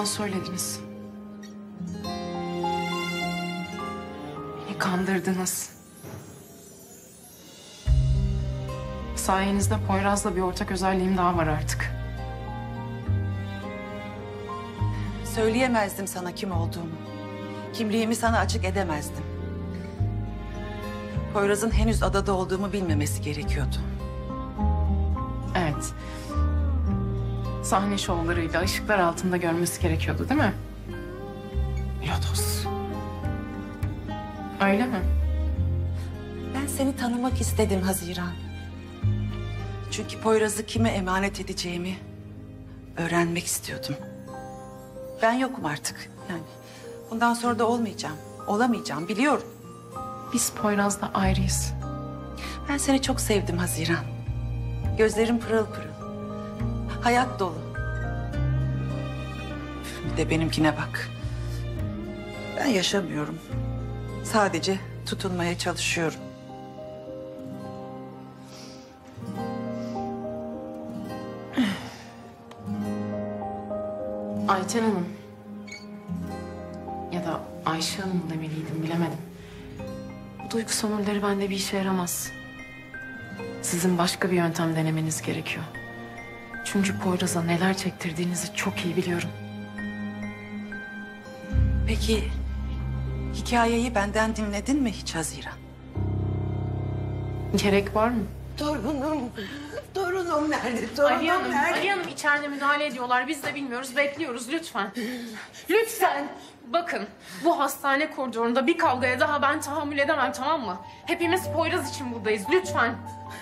söylediniz. Beni kandırdınız. Sayenizde Poyraz'la bir ortak özelliğim daha var artık. Söyleyemezdim sana kim olduğumu. Kimliğimi sana açık edemezdim. Poyraz'ın henüz adada olduğumu bilmemesi gerekiyordu. Evet. Sahne şovlarıyla ışıklar altında görmesi gerekiyordu değil mi? Lodos. Öyle mi? Ben seni tanımak istedim Haziran. Çünkü Poyraz'ı kime emanet edeceğimi öğrenmek istiyordum. Ben yokum artık. Yani bundan sonra da olmayacağım. Olamayacağım biliyorum. Biz Poyraz'la ayrıyız. Ben seni çok sevdim Haziran. Gözlerin pırıl pırıl. Hayat dolu. Bir de benimkine bak. Ben yaşamıyorum. Sadece tutunmaya çalışıyorum. Ayten Hanım. Ya da Ayşe Hanım demeliydim, bilemedim. Bu duygu sömürüleri bende bir işe yaramaz. Sizin başka bir yöntem denemeniz gerekiyor. Çünkü Poyraz'a neler çektirdiğinizi çok iyi biliyorum. Peki hikayeyi benden dinledin mi hiç Haziran? Gerek var mı? Torunum nerede? Torunum nerede? Ali Hanım içeride müdahale ediyorlar. Biz de bilmiyoruz. Bekliyoruz lütfen. Lütfen. Bakın bu hastane koridorunda bir kavgaya daha ben tahammül edemem, tamam mı? Hepimiz Poyraz için buradayız. Lütfen.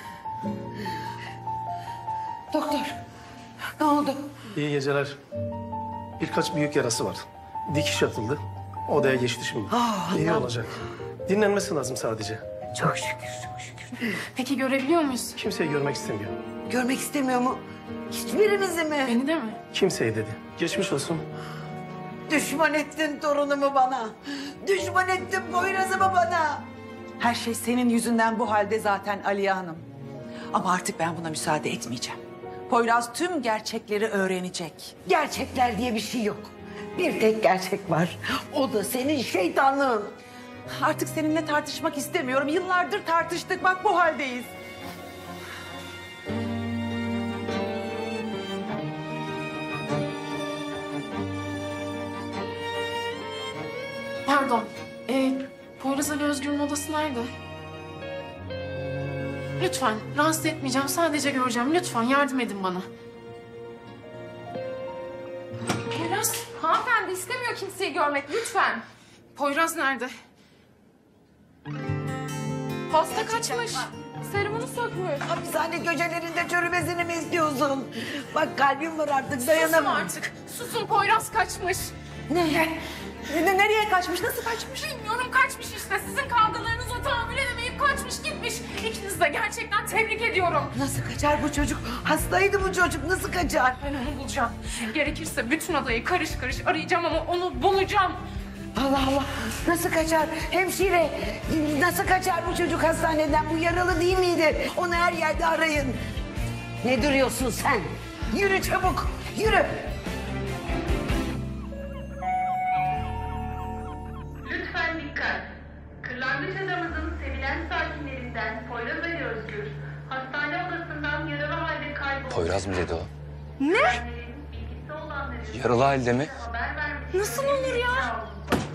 Doktor, ne oldu? İyi geceler. Birkaç büyük yarası var. Dikiş atıldı. Odaya geçti şimdi. İyi olacak. Dinlenmesi lazım sadece. Çok şükür, çok şükür. Peki görebiliyor muyuz? Kimseyi görmek istemiyor. Görmek istemiyor mu? Hiçbirimizi mi? Beni de mi? Kimseyi dedi. Geçmiş olsun. Düşman ettin torunumu bana. Düşman ettin Poyraz'ımı bana. Her şey senin yüzünden bu halde zaten Aliye Hanım. Ama artık ben buna müsaade etmeyeceğim. Poyraz tüm gerçekleri öğrenecek. Gerçekler diye bir şey yok. Bir tek gerçek var. O da senin şeytanlığın. Artık seninle tartışmak istemiyorum. Yıllardır tartıştık. Bak bu haldeyiz. Pardon. Poyraz Ali Özgür'ün odası nerede? Lütfen rahatsız etmeyeceğim. Sadece göreceğim. Lütfen yardım edin bana. Poyraz. Hanımefendi istemiyor kimseyi görmek lütfen. Poyraz nerede? Hasta kaçmış. Serumunu sökmüş. Hapishane köşelerinde çürümesini mi istiyorsun? Bak kalbim var artık Susun dayanamam. artık. Susun, Poyraz kaçmış. Nereye kaçmış? Nasıl kaçmış? Bilmiyorum, kaçmış işte. Sizin kavgalarınıza tahammül edemeyip kaçmış gitmiş. İkinizi de gerçekten tebrik ediyorum. Nasıl kaçar bu çocuk? Hastaydı bu çocuk. Nasıl kaçar? Ben onu bulacağım. Gerekirse bütün adayı karış karış arayacağım ama onu bulacağım. Allah Allah. Nasıl kaçar? Hemşire. Nasıl kaçar bu çocuk hastaneden? Bu yaralı değil miydi? Onu her yerde arayın. Ne duruyorsun sen? Yürü çabuk. Yürü. Lütfen dikkat. Kırlangıç adamızın sevilen sakinlerinden Poyraz Ali Özgür, hastane odasından yaralı halde kayboldu. Poyraz mı dedi o? Bilgisi olanların Yaralı halde mi? haber vermesi. Nasıl olur ya?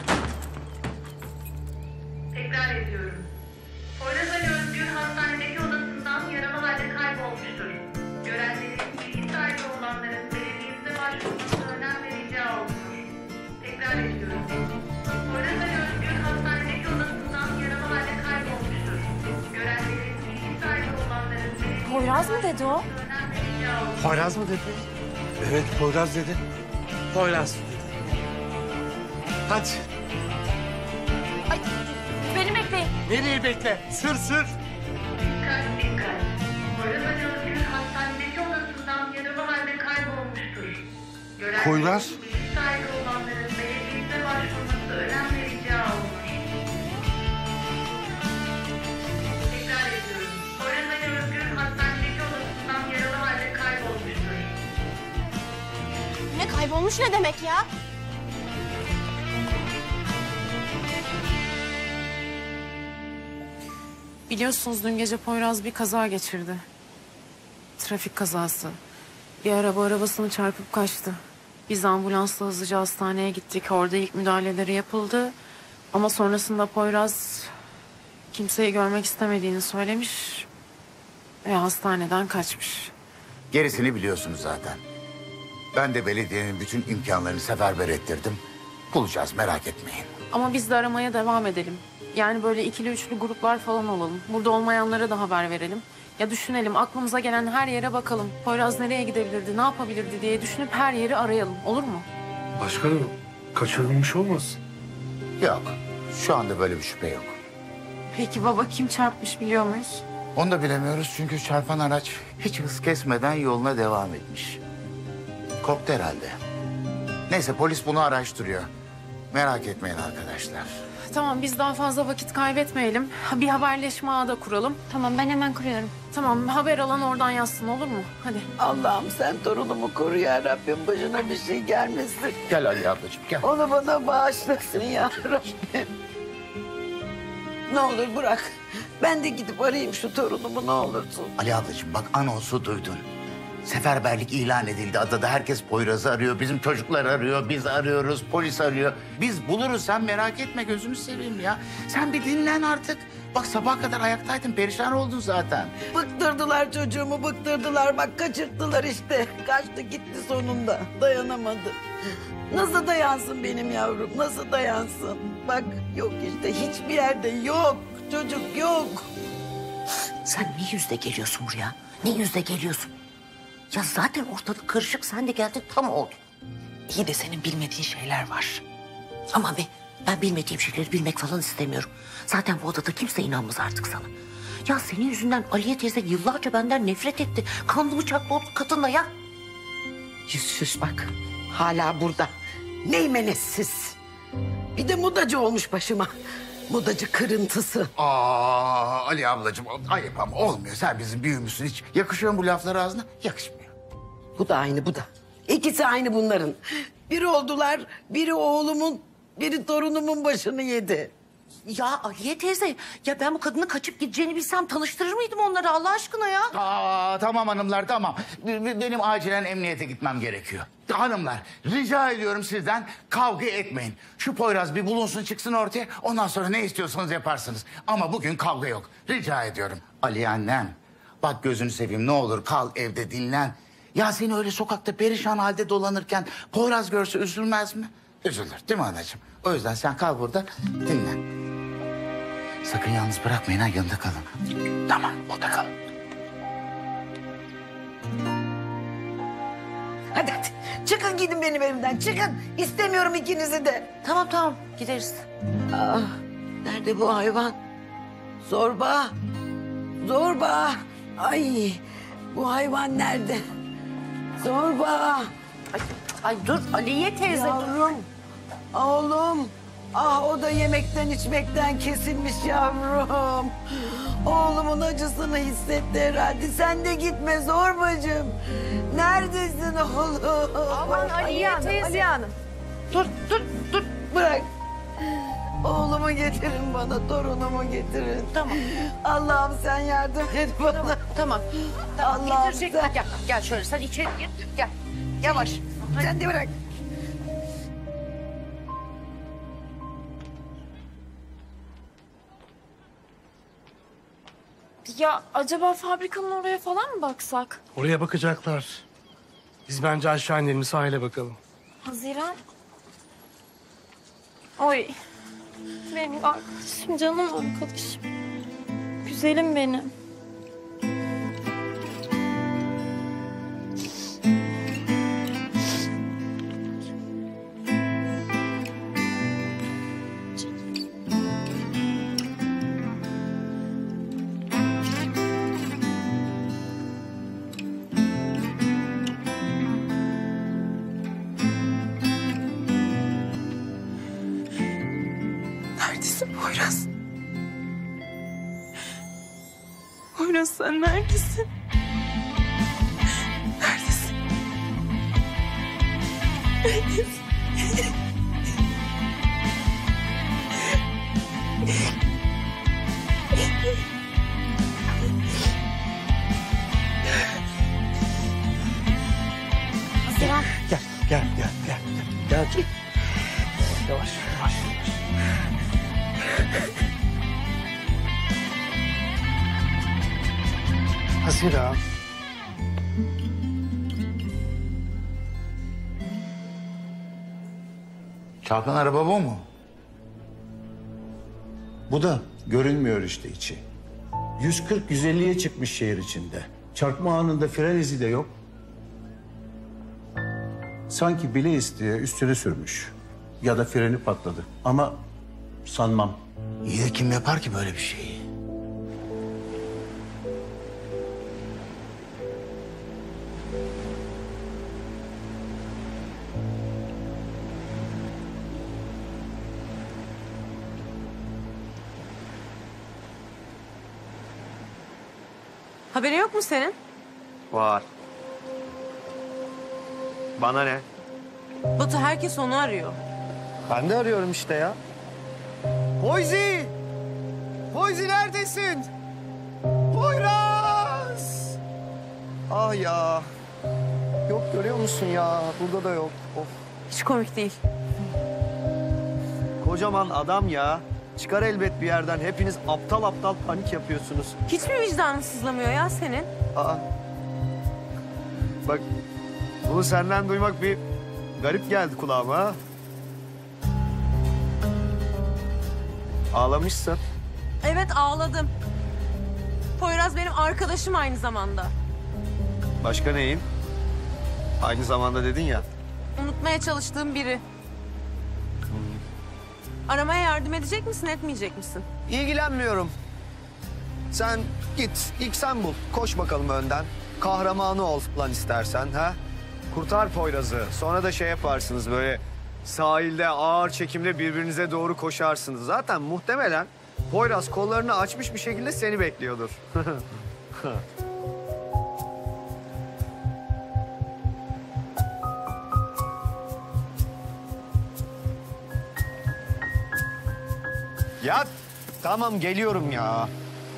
Tekrar ediyorum. Poyraz Ali Özgür hastanedeki odasından yaralı halde kaybolmuştur. Görenlerin bilgi sahibi olanların belediyemize başvurmasına önem vereceği olunur. Tekrar ediyorum. Poyraz Ali Özgür hastanedeki odasından yaralı halde kaybolmuştur. Görenlerin bilgi sahibi olanların belediyemize Poyraz mı dedi o? önem vereceği olunur. Poyraz mı dedi? Evet, Poyraz dedi. Poyraz dedi. Hadi. Ay, beni bekleyin. Nereye bekle? Sür sür. Dikkat dikkat. Poyraz Ali Özgür hastanedeki odasından yaralı halde kaybolmuştur. Görenlerin Poyraz? bilgi sahibi olanların belediyemize başvurması önem vereceği olunur. Tekrar ediyorum. Poyraz Ali Özgür hastanedeki odasından yaralı halde kaybolmuştur. Ne kaybolmuş ne demek ya? Biliyorsunuz dün gece Poyraz bir kaza geçirdi. Trafik kazası. Bir arabasını çarpıp kaçtı. Biz ambulansla hızlıca hastaneye gittik. Orada ilk müdahaleleri yapıldı. Ama sonrasında Poyraz kimseyi görmek istemediğini söylemiş ve hastaneden kaçmış. Gerisini biliyorsunuz zaten. Ben de belediyenin bütün imkanlarını seferber ettirdim. Bulacağız, merak etmeyin. Ama biz de aramaya devam edelim. Yani böyle ikili üçlü gruplar falan olalım. Burada olmayanlara da haber verelim. Ya düşünelim, aklımıza gelen her yere bakalım. Poyraz nereye gidebilirdi, ne yapabilirdi diye düşünüp her yeri arayalım. Olur mu? Başkanım, kaçırılmış olmasın? Yok, şu anda böyle bir şüphe yok. Peki baba kim çarpmış biliyor muyuz? Onu da bilemiyoruz çünkü çarpan araç hiç hız kesmeden yoluna devam etmiş. Koptu herhalde. Neyse, polis bunu araştırıyor. Merak etmeyin arkadaşlar. Tamam, biz daha fazla vakit kaybetmeyelim. Bir haberleşme ağı da kuralım. Tamam, ben hemen kuruyorum. Tamam, haber alan oradan yazsın, olur mu? Hadi. Allah'ım sen torunumu koru ya Rabbim. Başına bir şey gelmesin. Gel Ali ablacığım, gel. Onu bana bağışlasın ya Rabbim. Ne olur bırak. Ben de gidip arayayım şu torunumu ne olursun. Ali ablacığım bak, anonsu duydun. Seferberlik ilan edildi adada. Herkes Poyraz'ı arıyor, bizim çocuklar arıyor, biz arıyoruz, polis arıyor. Biz buluruz, sen merak etme, gözünü seveyim ya. Sen bir dinlen artık. Bak sabaha kadar ayaktaydın, perişan oldun zaten. Bıktırdılar çocuğumu, bıktırdılar. Bak kaçırttılar işte. Kaçtı gitti sonunda. Dayanamadı. Nasıl dayansın benim yavrum? Nasıl dayansın? Bak yok işte hiçbir yerde yok. Çocuk yok. Sen ne yüzle geliyorsun buraya? Ne yüzle geliyorsun? Ya zaten ortalık karışık, sen de geldin tam oldu. İyi de senin bilmediğin şeyler var. Aman be, ben bilmediğim şeyleri bilmek falan istemiyorum. Zaten bu odada kimse inanmaz artık sana. Ya senin yüzünden Aliye teyze yıllarca benden nefret etti. Kanlı bıçaklı oldu kadınla ya. Yüzsüz bak. Hala burada. Neymenetsiz. Bir de modacı olmuş başıma. Modacı kırıntısı. Ali ablacığım ayıp ama olmuyor. Sen bizim büyüğümüzsün, hiç yakışıyor mu bu laflar ağzına? Yakışmıyor. Bu da aynı bu da. İkisi aynı bunların. Biri oldular, biri oğlumun, biri torunumun başını yedi. Ya Aliye teyze, ya ben bu kadının kaçıp gideceğini bilsem tanıştırır mıydım onları Allah aşkına ya? Tamam hanımlar, tamam. Benim acilen emniyete gitmem gerekiyor. Hanımlar, rica ediyorum sizden kavga etmeyin. Şu Poyraz bir bulunsun, çıksın ortaya. Ondan sonra ne istiyorsanız yaparsınız. Ama bugün kavga yok. Rica ediyorum. Ali annem, bak gözünü seveyim, ne olur kal evde, dinlen. Ya seni öyle sokakta perişan halde dolanırken Poyraz görse üzülmez mi? Üzülür değil mi anacığım? O yüzden sen kal burada, dinlen. Sakın yalnız bırakmayın ha, yanında kalın. Tamam, orada kalın. Hadi hadi. Çıkın gidin benim evimden. Çıkın. İstemiyorum ikinizi de. Tamam gideriz. Nerede bu hayvan? Zorba. Zorba. Ay bu hayvan nerede? Zorba. Ay dur Aliye teyze. Yavrum. Oğlum. Ah o da yemekten içmekten kesilmiş yavrum. Oğlumun acısını hissetti herhalde. Sen de gitme Zorbacığım. Neredesin oğlum? Aman Aliye teyze hanım. Dur. Bırak. Oğlumu getirin bana, torunumu getirin. Tamam. Allah'ım sen yardım et bana. Tamam. Allah'ım Getirecek. sen. Gel şöyle sen içeri gir. Gel. Yavaş. Sen de bırak. Ya acaba fabrikanın oraya falan mı baksak? Oraya bakacaklar. Biz bence aşağı inelim, sahile bakalım. Haziran. Oy. Benim arkadaşım, canım arkadaşım. Güzelim benim. Neredesin Poyraz? Poyraz sen neredesin? Neredesin? Neredesin? Yavaş, yavaş. Haziran. Çarpan araba bu mu? Bu da görünmüyor işte içi. 140-150'ye çıkmış şehir içinde. Çarpma anında fren izi de yok. Sanki bile isteye üstüne sürmüş. Ya da freni patladı. Ama sanmam. İyi de kim yapar ki böyle bir şeyi? Haberin yok mu senin? Var. Bana ne? Batu, herkes onu arıyor. Ben de arıyorum işte ya. Poyzi! Poyzi neredesin? Poyraz! Ah ya. Yok görüyor musun ya? Burada da yok. Of. Hiç komik değil. Kocaman adam ya. Çıkar elbet bir yerden. Hepiniz aptal aptal panik yapıyorsunuz. Hiç mi vicdanın sızlamıyor ya senin? Aa. Bak bunu senden duymak bir garip geldi kulağıma ha. Ağlamışsın. Evet, ağladım. Poyraz benim arkadaşım aynı zamanda. Başka neyin? Aynı zamanda dedin ya. Unutmaya çalıştığım biri. Aramaya yardım edecek misin, etmeyecek misin? İlgilenmiyorum. Sen git, ilk sen bul. Koş bakalım önden. Kahramanı ol lan istersen ha. Kurtar Poyraz'ı. Sonra da şey yaparsınız böyle sahilde ağır çekimle birbirinize doğru koşarsınız. Zaten muhtemelen Poyraz kollarını açmış bir şekilde seni bekliyordur. Ya tamam geliyorum ya.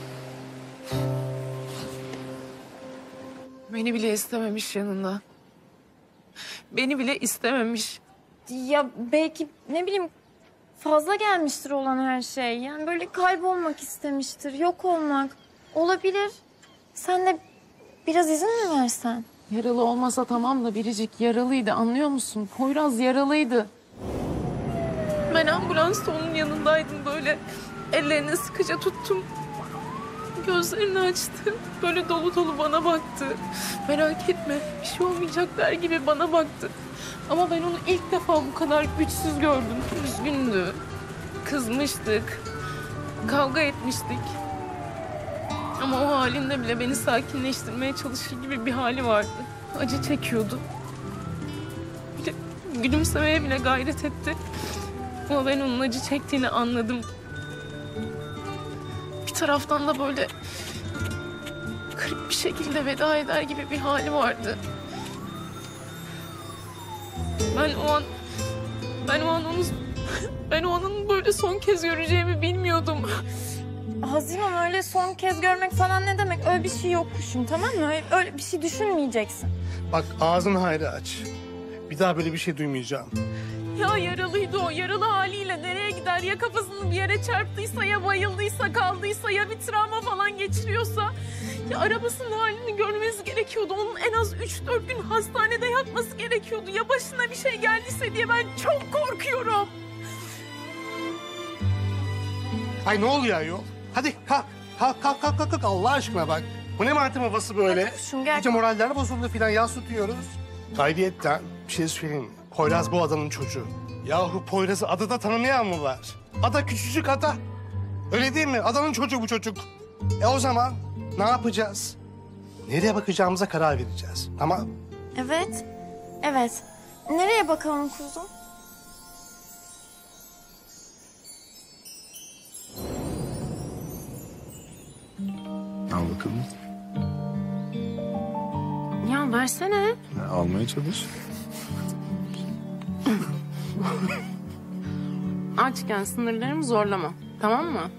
Beni bile istememiş yanında. Beni bile istememiş. Ya belki ne bileyim fazla gelmiştir olan her şey. Yani böyle kaybolmak istemiştir, yok olmak. Olabilir. Sen de biraz izin mi versen? Yaralı olmasa tamam da Biricik yaralıydı, anlıyor musun? Poyraz yaralıydı. Ben ambulansta onun yanındaydım böyle. Ellerini sıkıca tuttum. Gözlerini açtı. Böyle dolu dolu bana baktı. Merak etme, bir şey olmayacak der gibi bana baktı. Ama ben onu ilk defa bu kadar güçsüz gördüm. Üzgündü. Kızmıştık. Kavga etmiştik. Ama o halinde bile beni sakinleştirmeye çalışır gibi bir hali vardı. Acı çekiyordu. Bile, gülümsemeye bile gayret etti. Ama ben onun acı çektiğini anladım. Bir taraftan da böyle garip bir şekilde veda eder gibi bir hali vardı. Ben o an onu böyle son kez göreceğimi bilmiyordum. Haziran, öyle son kez görmek falan ne demek? Öyle bir şey yok kuşum, tamam mı? Öyle bir şey düşünmeyeceksin. Bak ağzını hayra aç. Bir daha böyle bir şey duymayacağım. Ya yaralıydı o. Yaralı haliyle nereye gider? Ya kafasını bir yere çarptıysa, ya bayıldıysa, kaldıysa, ya bir travma falan geçiriyorsa. Ya arabasının halini görmeniz gerekiyordu. Onun en az 3-4 gün hastanede yatması gerekiyordu. Ya başına bir şey geldiyse diye ben çok korkuyorum. Ay ne oluyor ayol? Hadi kalk. Kalk Allah aşkına bak. Bu ne martı havası böyle? Hadi kuşum, gel. İyice moraller bozuldu filan, yas tutuyoruz. Gayriyetten bir şey söyleyeyim mi? Poyraz bu adanın çocuğu. Yahu Poyraz'ı adada tanımayan mı var? Ada küçücük ada. Öyle değil mi? Adanın çocuğu bu çocuk. O zaman ne yapacağız? Nereye bakacağımıza karar vereceğiz. Tamam. Evet, evet. Nereye bakalım kuzum? Al bakalım. Ya versene. Almaya çalış. Açken sınırlarımı zorlama. Tamam mı?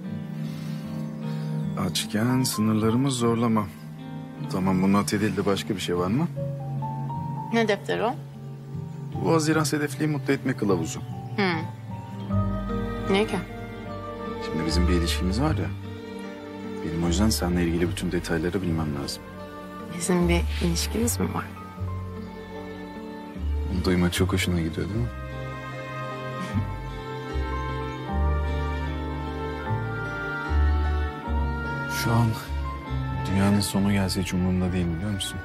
Açken sınırlarımı zorlama. Tamam, bu not edildi. Başka bir şey var mı? Ne defteri o? Bu Haziran Sedefli'yi mutlu etme kılavuzu. Niye ki? Şimdi bizim bir ilişkimiz var ya. Benim o yüzden seninle ilgili bütün detayları bilmem lazım. Bizim bir ilişkimiz mi var? Bunu duymak çok hoşuna gidiyor değil mi? Şu an dünyanın sonu gelse hiç umurumda değil biliyor musun?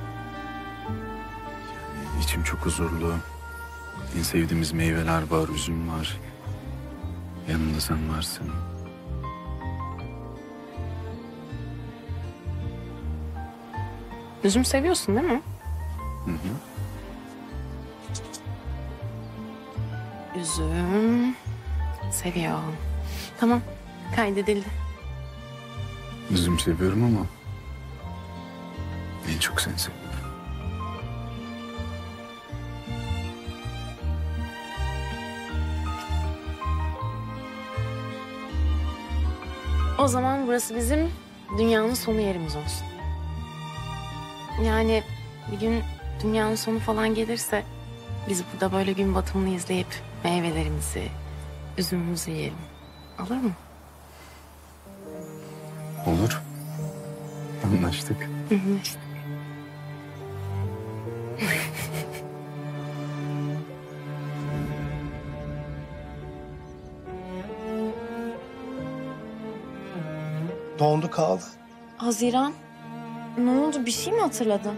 Yani içim çok huzurlu. En sevdiğimiz meyveler var, üzüm var. Yanımda sen varsın. Üzüm seviyorsun değil mi? Hı hı. Üzüm seviyor. Tamam, kaydedildi. Üzüm seviyorum ama en çok seni seviyorum. O zaman burası bizim dünyanın sonu yerimiz olsun. Yani bir gün dünyanın sonu falan gelirse biz burada böyle gün batımını izleyip meyvelerimizi, üzümümüzü yiyelim. Olur mu? Olur. Anlaştık. Anlaştık. Dondu kaldı. Haziran, ne oldu? Bir şey mi hatırladın?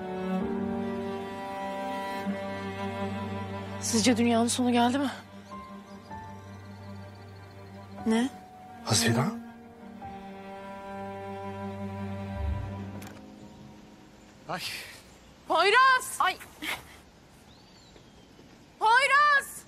Sizce dünyanın sonu geldi mi? Ne? Haziran? Ay. Poyraz! Ay, Poyraz!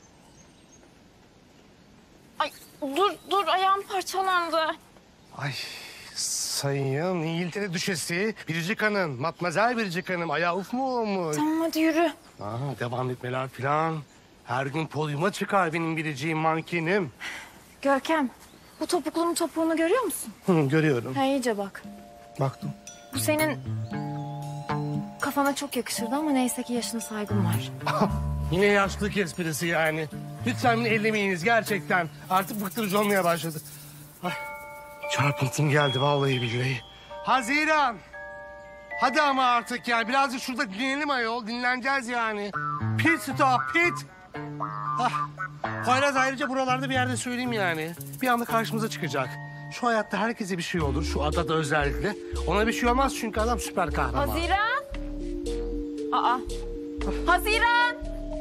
ay dur ayağım parçalandı. Ay sayın İngiltere Düşesi Biricik Hanım, Matmazel Biricik Hanım ayağı uf mu olmuş? Tamam hadi yürü. Devam etmeler falan. Her gün podyuma çıkar benim biriciğim mankenim. Görkem, bu topukluğun topuğunu görüyor musun? Görüyorum. Ha, iyice bak. Baktım. Bu senin kafana çok yakışırdı ama neyse ki yaşına saygım var. Yine yaşlılık esprisi yani. Lütfen beni ellemeyiniz gerçekten. Artık bıktırıcı olmaya başladı. Ay, çarpıntım geldi vallahi billahi. Haziran. Hadi ama artık ya birazcık şurada dinlenelim ayol. Dinleneceğiz yani. Pit stop pit. Poyraz ayrıca buralarda bir yerde söyleyeyim yani. Bir anda karşımıza çıkacak. Şu hayatta herkese bir şey olur. Şu adada özellikle. Ona bir şey olmaz çünkü adam süper kahraman. Haziran! Aa! Haziran!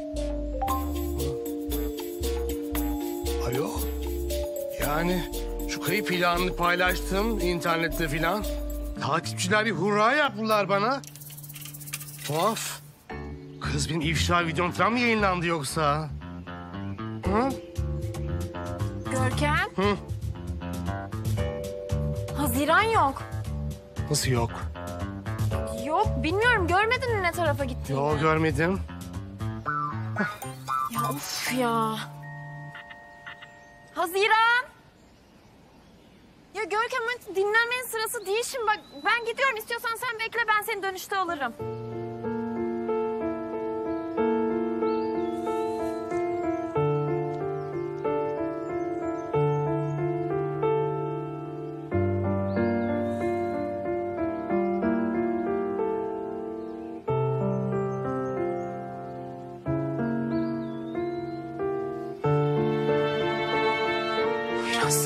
Alo. Yani şu kayıp ilanını paylaştım internette filan. Takipçiler bir hurra yaptılar bana. Tuhaf. Kız benim ifşa videom falan mı yayınlandı yoksa? Hı? Görkem? Hı? Haziran yok. Nasıl yok? Yok, bilmiyorum. Görmedin mi ne tarafa gittiğini? Yok görmedim. Ya of ya. Haziran! Ya Görkem, hadi dinlenmenin sırası değil şimdi. Bak ben gidiyorum. İstiyorsan sen bekle, ben seni dönüşte alırım. Biraz.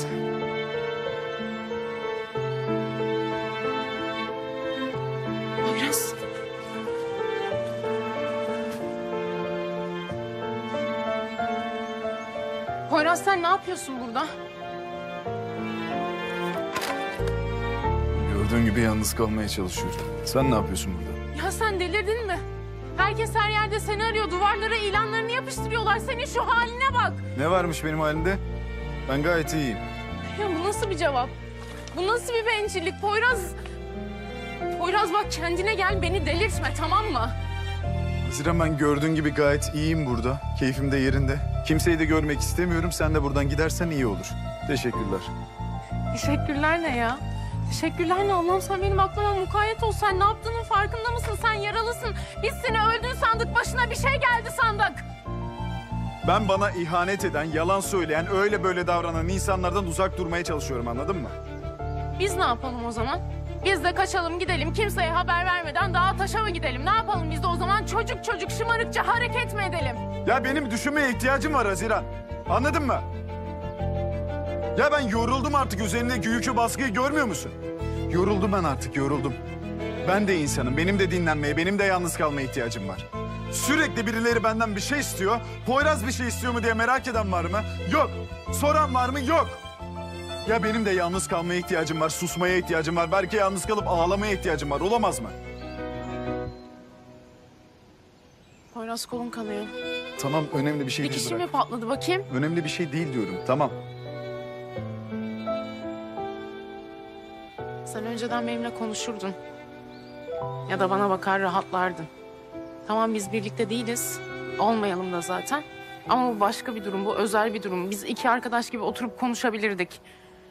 Biraz. Poyraz sen ne yapıyorsun burada? Gördüğün gibi yalnız kalmaya çalışıyorum. Sen ne yapıyorsun burada? Ya sen delirdin mi? Herkes her yerde seni arıyor. Duvarlara ilanlarını yapıştırıyorlar. Senin şu haline bak. Ne varmış benim halimde? Ben gayet iyiyim. Ya bu nasıl bir cevap? Bu nasıl bir bencillik Poyraz? Poyraz bak kendine gel, beni delirtme, tamam mı? Haziran, ben gördüğün gibi gayet iyiyim burada. Keyfim de yerinde. Kimseyi de görmek istemiyorum. Sen de buradan gidersen iyi olur. Teşekkürler. Teşekkürler ne ya? Teşekkürler ne? Allah'ım sen benim aklıma mukayyet ol. Sen ne yaptığının farkında mısın? Sen yaralısın. Biz seni öldün sandık. Başına bir şey geldi sandık. Ben bana ihanet eden, yalan söyleyen, öyle böyle davranan insanlardan uzak durmaya çalışıyorum, anladın mı? Biz ne yapalım o zaman? Biz de kaçalım gidelim, kimseye haber vermeden dağa taşa mı gidelim? Ne yapalım biz de o zaman çocuk çocuk şımarıkça hareket mi edelim? Ya benim düşünmeye ihtiyacım var Haziran. Anladın mı? Ya ben yoruldum artık, üzerindeki yükü, baskıyı görmüyor musun? Yoruldum ben artık, yoruldum. Ben de insanım, benim de dinlenmeye, benim de yalnız kalmaya ihtiyacım var. Sürekli birileri benden bir şey istiyor. Poyraz bir şey istiyor mu diye merak eden var mı? Yok. Soran var mı? Yok. Ya benim de yalnız kalmaya ihtiyacım var, susmaya ihtiyacım var. Belki yalnız kalıp ağlamaya ihtiyacım var. Olamaz mı? Poyraz kolun kanıyor. Tamam, önemli bir şey değil. Dikişim mi patladı bakayım? Önemli bir şey değil diyorum, tamam. Sen önceden benimle konuşurdun. Ya da bana bakar rahatlardın. Tamam biz birlikte değiliz. Olmayalım da zaten. Ama bu başka bir durum, bu özel bir durum. Biz iki arkadaş gibi oturup konuşabilirdik.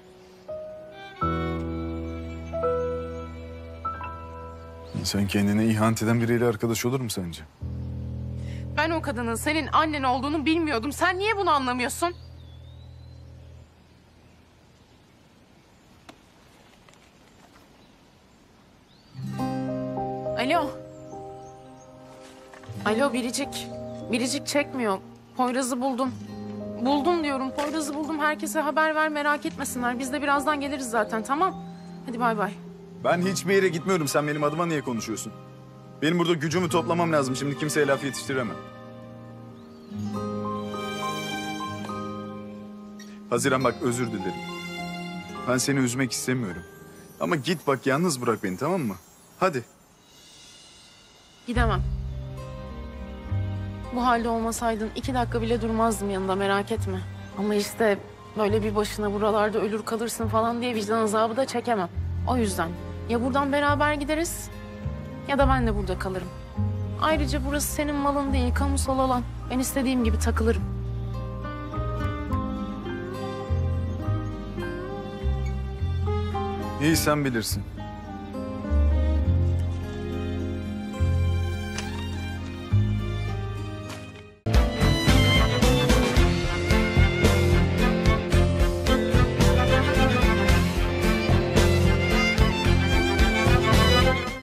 Sen kendine ihanet eden biriyle arkadaş olur mu sence? Ben o kadının senin annen olduğunu bilmiyordum. Sen niye bunu anlamıyorsun? Alo. Alo Biricik. Biricik çekmiyor. Poyraz'ı buldum. Buldum diyorum. Poyraz'ı buldum. Herkese haber ver, merak etmesinler. Biz de birazdan geliriz zaten, tamam? Hadi bay bay. Ben hiçbir yere gitmiyorum. Sen benim adıma niye konuşuyorsun? Benim burada gücümü toplamam lazım. Şimdi kimseye laf yetiştiremem. Haziran bak, özür dilerim. Ben seni üzmek istemiyorum. Ama git bak, yalnız bırak beni, tamam mı? Hadi. Gidemem. Bu halde olmasaydın 2 dakika bile durmazdım yanında, merak etme. Ama işte böyle bir başına buralarda ölür kalırsın falan diye vicdan azabı da çekemem. O yüzden ya buradan beraber gideriz ya da ben de burada kalırım. Ayrıca burası senin malın değil, kamusal alan. Ben istediğim gibi takılırım. İyi, sen bilirsin.